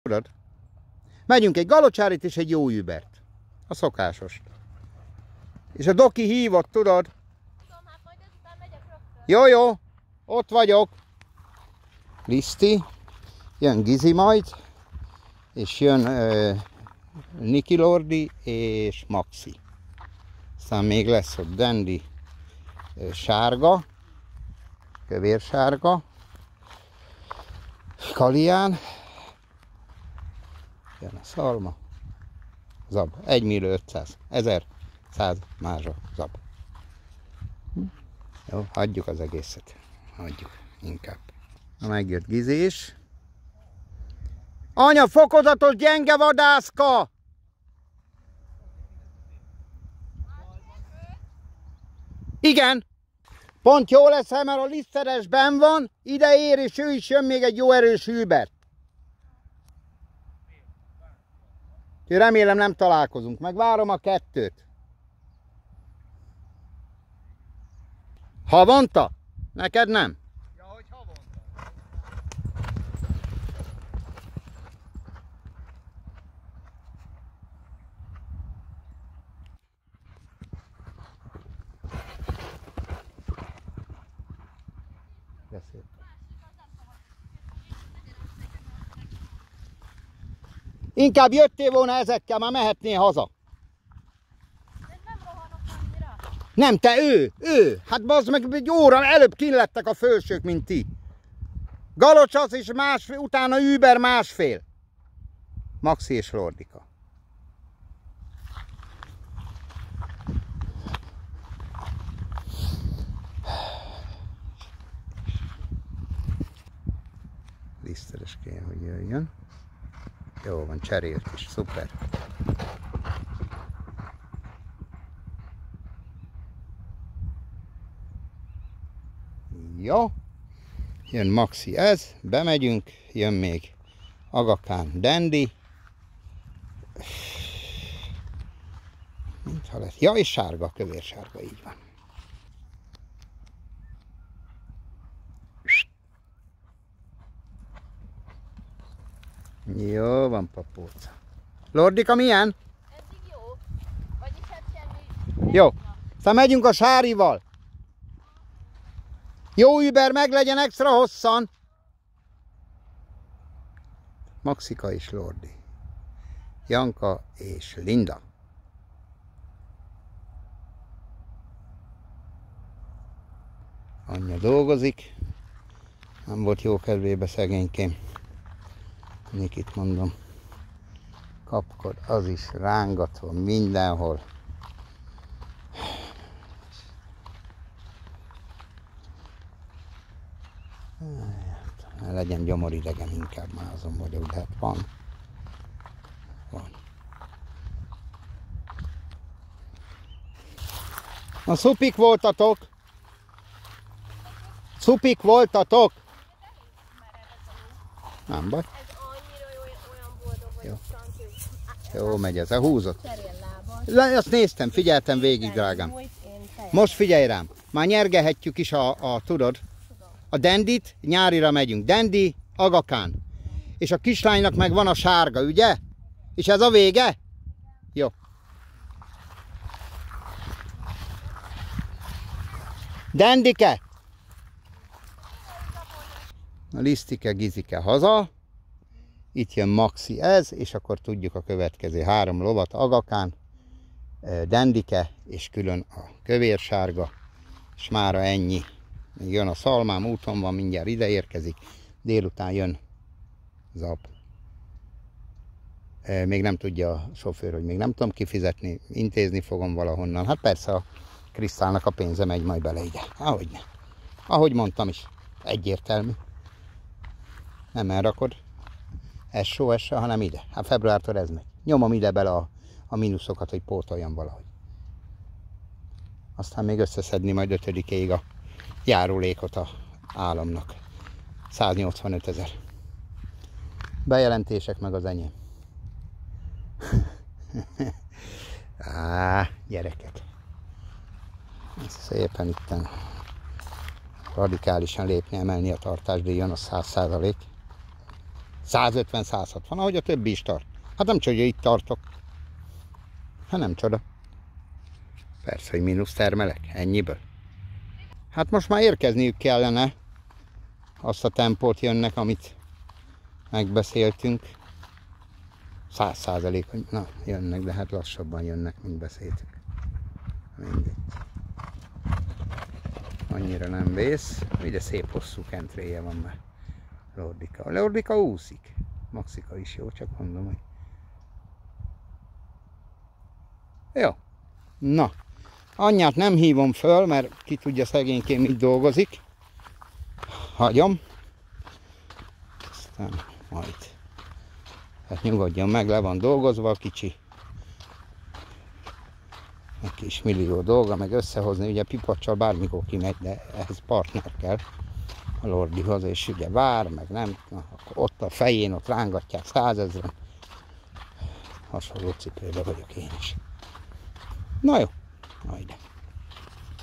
Tudod? Megyünk egy galocsárit és egy jó übert. A szokásos. És a Doki hívott, tudod? Tudom, hát majd ezután megyek rögtön. Jó, ott vagyok. Liszti, jön Gizi majd, és jön Niki Lordi és Maxi. Aztán még lesz ott Dandy, sárga, kövér sárga, Kalián, jön a szalma, zab, 1 millió 500, 1100 mázsa zab. Jó, hagyjuk az egészet, hagyjuk inkább. Na, megjött Gizi is. Anya, fokozatos gyenge vadászka! Igen. Pont jó lesz, mert a liszteres benn van, ide ér, és ő is jön még egy jó erős über. Remélem nem találkozunk, megvárom a 2-t. Havonta? Neked nem? Ja, hogy havonta. Beszél. Inkább jöttél volna ezekkel, már mehetnél haza. De nem rohanok annyira. Nem, te ő. Hát bazd meg, egy óra előbb kinlettek a fölsők, mint ti. Galocsasz és másfél, utána Uber másfél. Maxi és Lordika. Liszteres kell, hogy jöjjön. Jó van, cserélt is, szuper. Jó. Jön Maxi ez, bemegyünk, jön még Agakán Dandy. Mintha lett. Ja, és sárga, kövér sárga, így van. Jó van, papóca. Lordika, milyen? Eddig jó. Vagyis hát semmi. Jó. Aztán megyünk a Sárival. Jó über meg legyen extra hosszan. Maxika és Lordi. Janka és Linda. Anyja dolgozik. Nem volt jó kedvébe szegénykém. Nikit mondom. Kapkod, az is rángatva mindenhol. Ne legyen gyomoridegen, inkább már azon vagyok, de hát van. Na, szupik voltatok? Szupik voltatok? Nem baj. Ez annyira olyan boldog vagyok, Franki. Jó megy ez, a húzott. Cserél lábad. Azt néztem, figyeltem végig, drágám. Most figyelj rám, már nyergehetjük is tudod, a Dandit, nyárira megyünk. Dandy, Agakán. És a kislánynak meg van a sárga, ugye? És ez a vége? Jó. Dandike! A Lisztike, Gizike haza. Itt jön Maxi ez, és akkor tudjuk a következő 3 lovat. Agakán, Dandike, és külön a kövér sárga. És mára ennyi. Még jön a szalmám, úton van, mindjárt ide érkezik. Délután jön zap. Még nem tudja a sofőr, hogy még nem tudom kifizetni, intézni fogom valahonnan. Hát persze a Krisztálnak a pénze megy majd bele ide. Ahogyne. Ahogy mondtam is, egyértelmű. Nem elrakod SOS-re, hanem ide. Hát februártól ez megy. Nyomom ide bele a mínuszokat, hogy pótoljam valahogy. Aztán még összeszedni majd 5-ig a járulékot a államnak. 185 000. Bejelentések meg az enyém. Gyerekek. Szépen itten radikálisan lépni, emelni a tartásdíjon, a 100%. 150-160, ahogy a többi is tart. Hát nem csoda, hogy itt tartok. Hát nem csoda. Persze, hogy mínusz termelek, ennyiből. Hát most már érkezniük kellene. Azt a tempót jönnek, amit megbeszéltünk. 100%, hogy na, jönnek, de hát lassabban jönnek, mint beszéltük. Mindegy. Annyira nem vész. Ide szép hosszú kentréje van már. Lordika. A Lordika úszik. Maxika is jó, csak mondom, hogy... Jó. Na. Anyját nem hívom föl, mert ki tudja szegénykém mit dolgozik. Hagyom. Aztán majd. Hát nyugodjon meg, le van dolgozva a kicsi. Egy kis millió dolga, meg összehozni, ugye pipacsal bármikor kimegy, de ehhez partner kell a Lordihoz, és ugye vár, meg nem, na, akkor ott a fején, ott rángatják 100 000-en. Hasonló cipőben vagyok én is. Na jó, majd.